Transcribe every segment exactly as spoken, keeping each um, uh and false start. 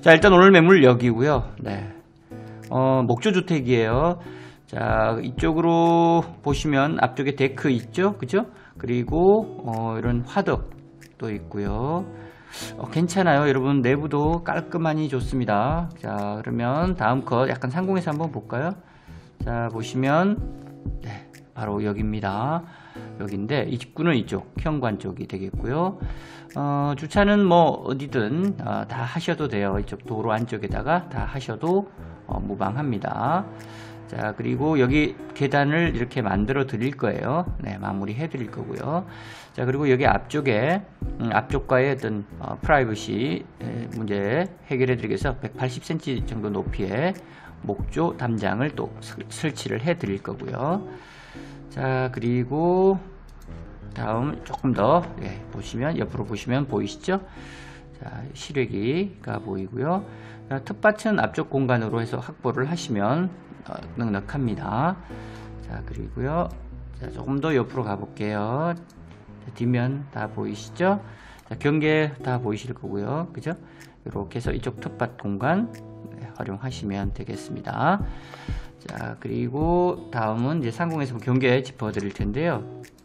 자, 일단 오늘 매물 여기고요. 네. 어, 목조주택이에요. 자, 이쪽으로 보시면 앞쪽에 데크 있죠? 그죠? 그리고 어, 이런 화덕도 있고요. 어, 괜찮아요. 여러분, 내부도 깔끔하니 좋습니다. 자, 그러면 다음 컷 약간 상공에서 한번 볼까요? 자, 보시면 네, 바로 여기입니다. 여기인데 이 집구는 이쪽 현관 쪽이 되겠고요. 어, 주차는 뭐 어디든 어, 다 하셔도 돼요. 이쪽 도로 안쪽에다가 다 하셔도 어, 무방합니다. 자, 그리고 여기 계단을 이렇게 만들어 드릴 거예요. 네, 마무리 해 드릴 거고요. 자, 그리고 여기 앞쪽에 음, 앞쪽과의 어떤 어, 프라이버시 문제 해결해 드리기 위해서 백팔십 센티미터 정도 높이의 목조 담장을 또 설치를 해 드릴 거고요. 자, 그리고 다음 조금 더 예, 보시면 옆으로 보시면 보이시죠? 자, 실외기가 보이고요. 자, 텃밭은 앞쪽 공간으로 해서 확보를 하시면 어, 넉넉합니다. 자, 그리고요. 자, 조금 더 옆으로 가볼게요. 자, 뒷면 다 보이시죠? 자, 경계 다 보이실 거고요. 그죠? 이렇게 해서 이쪽 텃밭 공간 네, 활용하시면 되겠습니다. 자, 그리고 다음은 이제 상공에서 경계 짚어 드릴 텐데요.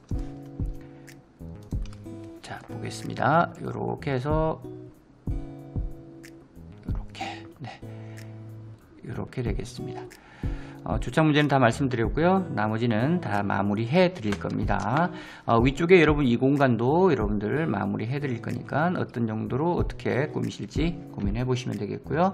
자, 보겠습니다. 이렇게 해서 이렇게 네, 이렇게 되겠습니다. 어, 주차 문제는 다 말씀드렸고요. 나머지는 다 마무리 해 드릴 겁니다. 어, 위쪽에 여러분 이 공간도 여러분들 마무리 해 드릴 거니까 어떤 정도로 어떻게 꾸미실지 고민해 보시면 되겠고요.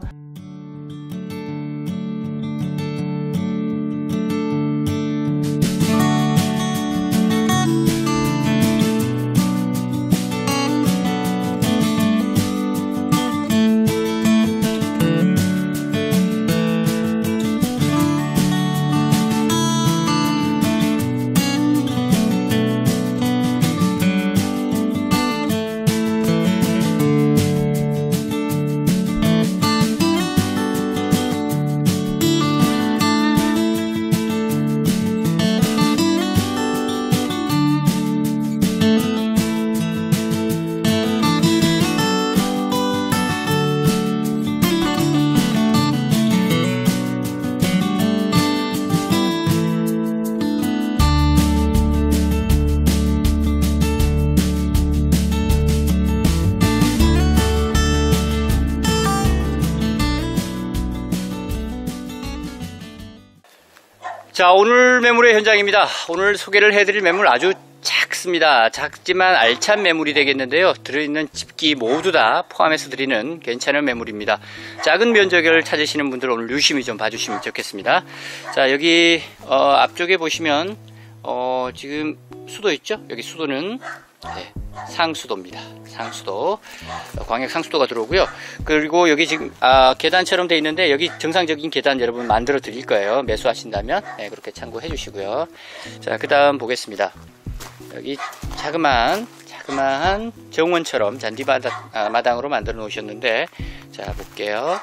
자, 오늘 매물의 현장입니다. 오늘 소개를 해드릴 매물 아주 작습니다. 작지만 알찬 매물이 되겠는데요. 들어있는 집기 모두 다 포함해서 드리는 괜찮은 매물입니다. 작은 면적을 찾으시는 분들 오늘 유심히 좀 봐주시면 좋겠습니다. 자, 여기 어, 앞쪽에 보시면 어, 지금 수도 있죠? 여기 수도는 네, 상수도입니다. 상수도, 광역 상수도가 들어오고요. 그리고 여기 지금 아, 계단처럼 되어 있는데 여기 정상적인 계단 여러분 만들어 드릴 거예요. 매수하신다면 네, 그렇게 참고해 주시고요. 자, 그 다음 보겠습니다. 여기 자그마한 자그마한 정원처럼 잔디마당으로 만들어 놓으셨는데, 자, 볼게요.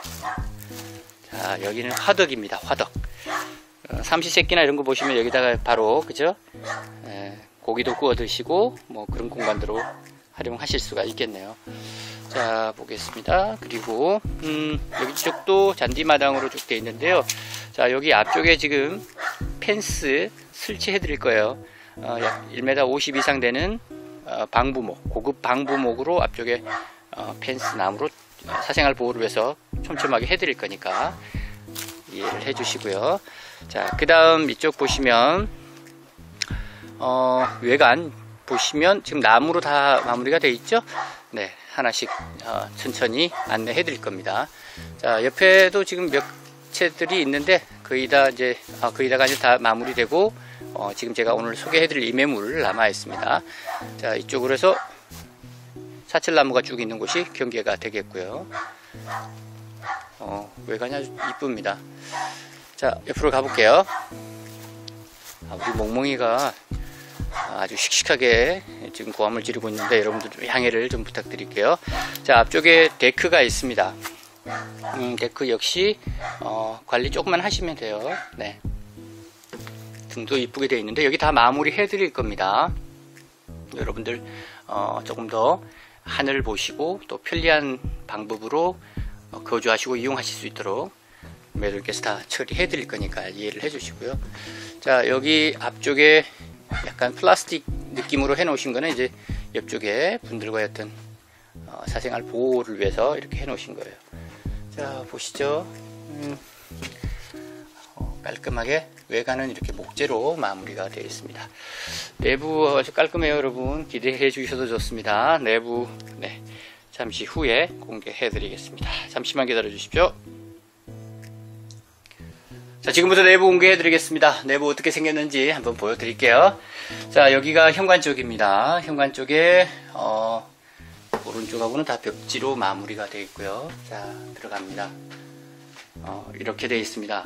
자, 여기는 화덕입니다. 화덕. 어, 삼시세끼나 이런 거 보시면 여기다가 바로 그죠? 에, 고기도 구워 드시고 뭐 그런 공간으로 활용하실 수가 있겠네요. 자, 보겠습니다. 그리고 음, 여기 쪽도 잔디마당으로 쭉 되어 있는데요. 자, 여기 앞쪽에 지금 펜스 설치해 드릴 거예요. 어, 약 일 미터 오십 이상 되는 어, 방부목, 고급 방부목으로 앞쪽에 어, 펜스 나무로 사생활 보호를 위해서 촘촘하게 해 드릴 거니까 이해를 해 주시고요. 자, 그 다음 이쪽 보시면 어, 외관 보시면 지금 나무로 다 마무리가 되어 있죠. 네, 하나씩 어, 천천히 안내해 드릴 겁니다. 자, 옆에도 지금 몇 채들이 있는데 거의 다 이제 아, 거의 다가 이제 다 마무리되고 어, 지금 제가 오늘 소개해 드릴 이 매물 남아 있습니다. 자, 이쪽으로 해서 사철나무가 쭉 있는 곳이 경계가 되겠고요. 어, 외관이 아주 이쁩니다. 자, 옆으로 가볼게요. 아, 우리 몽몽이가 아주 씩씩하게 지금 고함을 지르고 있는데 여러분들 좀 양해를 좀 부탁드릴게요. 자, 앞쪽에 데크가 있습니다. 음, 데크 역시 어, 관리 조금만 하시면 돼요. 네. 등도 이쁘게 되어 있는데 여기 다 마무리 해 드릴 겁니다. 여러분들 어, 조금 더 하늘 보시고 또 편리한 방법으로 어, 거주하시고 이용하실 수 있도록 매도님께서 다 처리해 드릴 거니까 이해를 해 주시고요. 자, 여기 앞쪽에 약간 플라스틱 느낌으로 해 놓으신 거는 이제 옆쪽에 분들과의 어떤 어, 사생활 보호를 위해서 이렇게 해 놓으신 거예요. 자, 보시죠. 음, 어, 깔끔하게 외관은 이렇게 목재로 마무리가 되어 있습니다. 내부 아주 깔끔해요, 여러분. 기대해 주셔도 좋습니다. 내부, 네, 잠시 후에 공개해 드리겠습니다. 잠시만 기다려 주십시오. 자, 지금부터 내부 공개해 드리겠습니다. 내부 어떻게 생겼는지 한번 보여 드릴게요. 자, 여기가 현관 쪽입니다. 현관 쪽에 어, 오른쪽하고는 다 벽지로 마무리가 되어 있고요. 자, 들어갑니다. 어, 이렇게 되어 있습니다.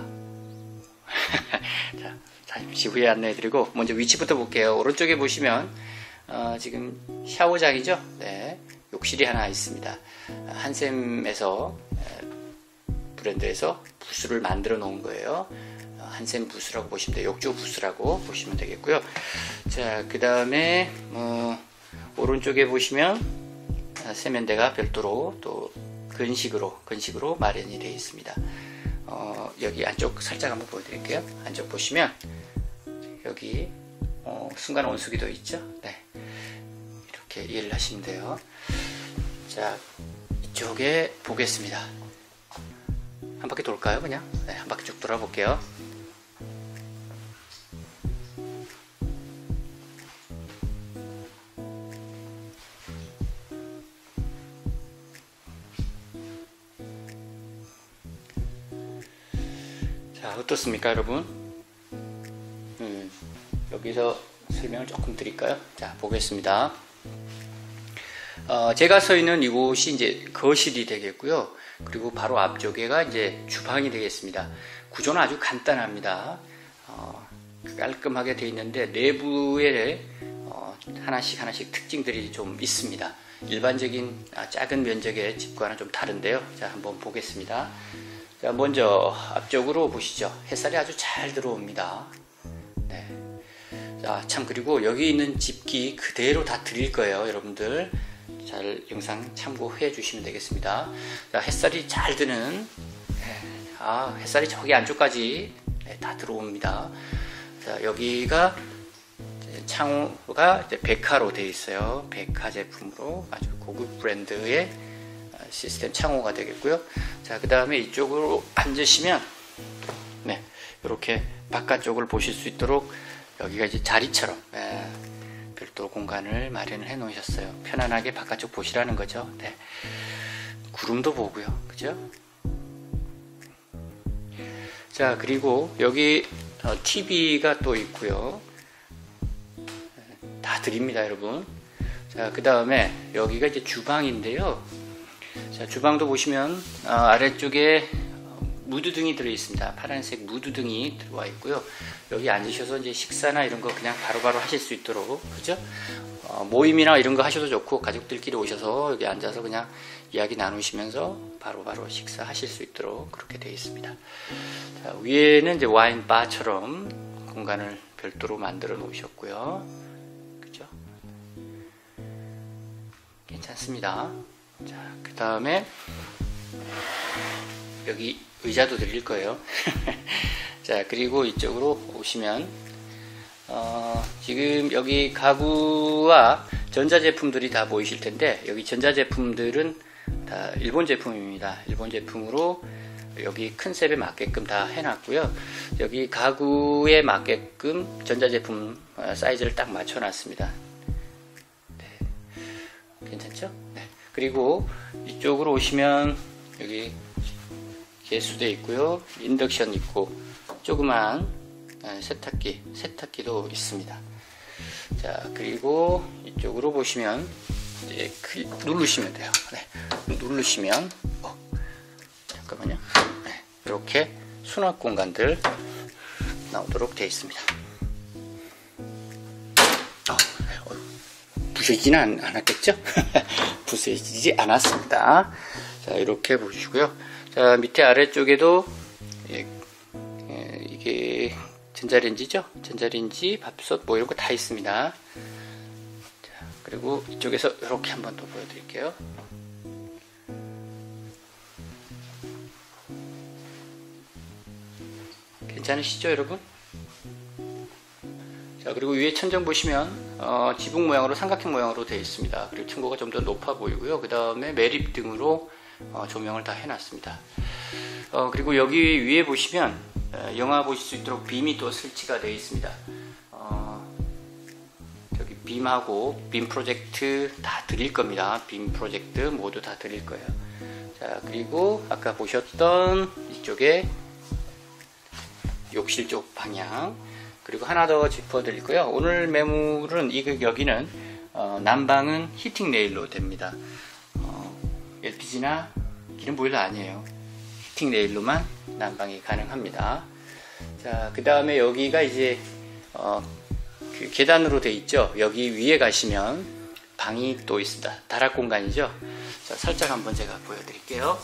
자, 잠시 후에 안내해 드리고 먼저 위치부터 볼게요. 오른쪽에 보시면 어, 지금 샤워장이죠. 네, 욕실이 하나 있습니다. 한샘에서 브랜드에서 부스를 만들어 놓은 거예요. 한샘 부스라고 보시면 돼요. 욕조 부스라고 보시면 되겠고요. 자, 그 다음에 어, 오른쪽에 보시면 세면대가 별도로 또 건식으로 건식으로 마련이 되어 있습니다. 어, 여기 안쪽 살짝 한번 보여드릴게요. 안쪽 보시면 여기 어, 순간 온수기도 있죠. 네, 이렇게 이해를 하시면 돼요. 자, 이쪽에 보겠습니다. 한 바퀴 돌까요? 그냥 네, 한 바퀴 쭉 돌아볼게요. 자, 어떻습니까, 여러분? 음, 여기서 설명을 조금 드릴까요? 자, 보겠습니다. 어, 제가 서 있는 이곳이 이제 거실이 되겠고요. 그리고 바로 앞쪽에가 이제 주방이 되겠습니다. 구조는 아주 간단합니다. 어, 깔끔하게 되어 있는데 내부에 어, 하나씩 하나씩 특징들이 좀 있습니다. 일반적인 아, 작은 면적의 집과는 좀 다른데요. 자, 한번 보겠습니다. 자, 먼저 앞쪽으로 보시죠. 햇살이 아주 잘 들어옵니다. 네. 자, 참, 그리고 여기 있는 집기 그대로 다 드릴 거예요, 여러분들. 잘 영상 참고해 주시면 되겠습니다. 자, 햇살이 잘 드는, 네, 아, 햇살이 저기 안쪽까지 네, 다 들어옵니다. 자, 여기가 창호가 이제 백화로 되어 있어요. 백화 제품으로 아주 고급 브랜드의 시스템 창호가 되겠고요. 자, 그 다음에 이쪽으로 앉으시면 네, 이렇게 바깥쪽을 보실 수 있도록 여기가 이제 자리처럼 네, 별도로 공간을 마련을 해 놓으셨어요. 편안하게 바깥쪽 보시라는 거죠. 네. 구름도 보고요. 그죠? 자, 그리고 여기 어, 티비가 또 있고요. 다 드립니다, 여러분. 자, 그 다음에 여기가 이제 주방인데요. 자, 주방도 보시면 어, 아래쪽에 무드등이 들어 있습니다. 파란색 무드등이 들어와 있고요. 여기 앉으셔서 이제 식사나 이런 거 그냥 바로바로 하실 수 있도록, 그죠? 어, 모임이나 이런 거 하셔도 좋고, 가족들끼리 오셔서 여기 앉아서 그냥 이야기 나누시면서 바로바로 식사하실 수 있도록 그렇게 되어 있습니다. 자, 위에는 이제 와인 바처럼 공간을 별도로 만들어 놓으셨고요. 그죠? 괜찮습니다. 자, 그 다음에 여기 의자도 드릴 거예요. 자, 그리고 이쪽으로 오시면 어, 지금 여기 가구와 전자제품들이 다 보이실 텐데, 여기 전자제품들은 다 일본 제품입니다. 일본 제품으로 여기 컨셉에 맞게끔 다 해놨고요. 여기 가구에 맞게끔 전자제품 사이즈를 딱 맞춰놨습니다. 네. 괜찮죠? 네. 그리고 이쪽으로 오시면 여기 개수대 있고요. 인덕션 있고 조그만 세탁기, 세탁기도 있습니다. 자, 그리고 이쪽으로 보시면 이제 누르시면 돼요. 네, 누르시면 어, 잠깐만요. 네, 이렇게 수납 공간들 나오도록 되어 있습니다. 어, 어, 부서지지는 않았겠죠? 부서지지 않았습니다. 자, 이렇게 보시고요. 자, 밑에 아래쪽에도 예, 예, 이게 전자레인지죠? 전자레인지, 밥솥 뭐 이런 거 다 있습니다. 자, 그리고 이쪽에서 이렇게 한번 더 보여드릴게요. 괜찮으시죠, 여러분? 자, 그리고 위에 천정 보시면 어, 지붕 모양으로 삼각형 모양으로 되어 있습니다. 그리고 층고가 좀 더 높아 보이고요. 그 다음에 매립 등으로 어, 조명을 다 해놨습니다. 어, 그리고 여기 위에 보시면 어, 영화 보실 수 있도록 빔이 또 설치가 되어 있습니다. 어, 저기 빔하고 빔 프로젝트 다 드릴 겁니다. 빔 프로젝트 모두 다 드릴 거예요. 자, 그리고 아까 보셨던 이쪽에 욕실 쪽 방향, 그리고 하나 더 짚어드리고요. 오늘 매물은 이 여기는 어, 난방은 히팅 레일로 됩니다. 어, 엘피지나 기름 보일러 아니에요. 히팅 레일로만 난방이 가능합니다. 자, 그 다음에 여기가 이제 어, 그 계단으로 돼 있죠. 여기 위에 가시면 방이 또 있습니다. 다락 공간이죠. 자, 살짝 한번 제가 보여드릴게요.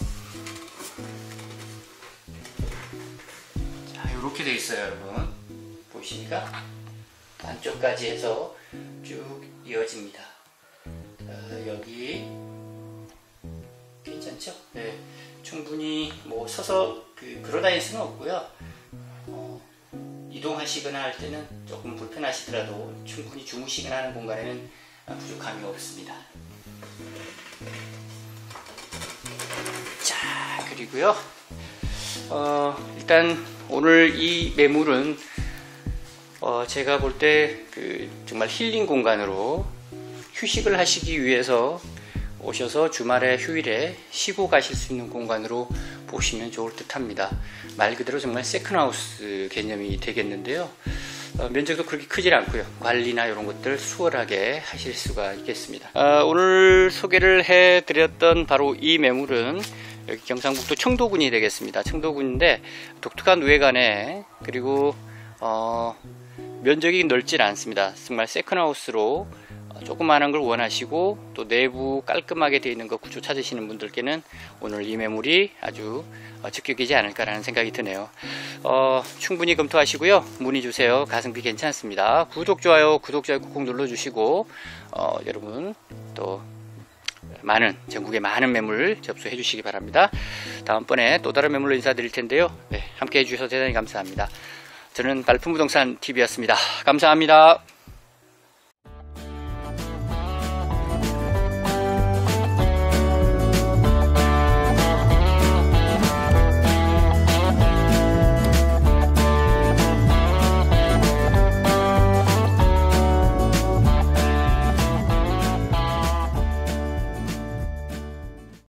자, 이렇게 돼 있어요, 여러분. 보시니까 안쪽까지 해서 쭉 이어집니다. 자, 여기 괜찮죠? 네, 충분히 뭐 서서 그 걸어다닐 수는 없고요. 어, 이동하시거나 할 때는 조금 불편하시더라도 충분히 주무시거나 하는 공간에는 부족함이 없습니다. 자, 그리고요. 어, 일단 오늘 이 매물은 어, 제가 볼 때 그 정말 힐링 공간으로 휴식을 하시기 위해서 오셔서 주말에 휴일에 쉬고 가실 수 있는 공간으로 보시면 좋을 듯 합니다. 말 그대로 정말 세컨하우스 개념이 되겠는데요. 어, 면적도 그렇게 크질 않고요. 관리나 이런 것들 수월하게 하실 수가 있겠습니다. 어, 오늘 소개를 해드렸던 바로 이 매물은 여기 경상북도 청도군이 되겠습니다. 청도군인데 독특한 외관에, 그리고 어, 면적이 넓질 않습니다. 정말 세컨하우스로 조그마한 걸 원하시고 또 내부 깔끔하게 되어 있는 거 구조 찾으시는 분들께는 오늘 이 매물이 아주 적격이지 않을까라는 생각이 드네요. 어, 충분히 검토하시고요. 문의 주세요. 가성비 괜찮습니다. 구독, 좋아요, 구독, 좋아요 꾹꾹 눌러주시고 어, 여러분 또 많은, 전국의 많은 매물 접수해 주시기 바랍니다. 다음번에 또 다른 매물로 인사드릴 텐데요. 네, 함께 해주셔서 대단히 감사합니다. 저는 발품부동산 티비였습니다. 감사합니다.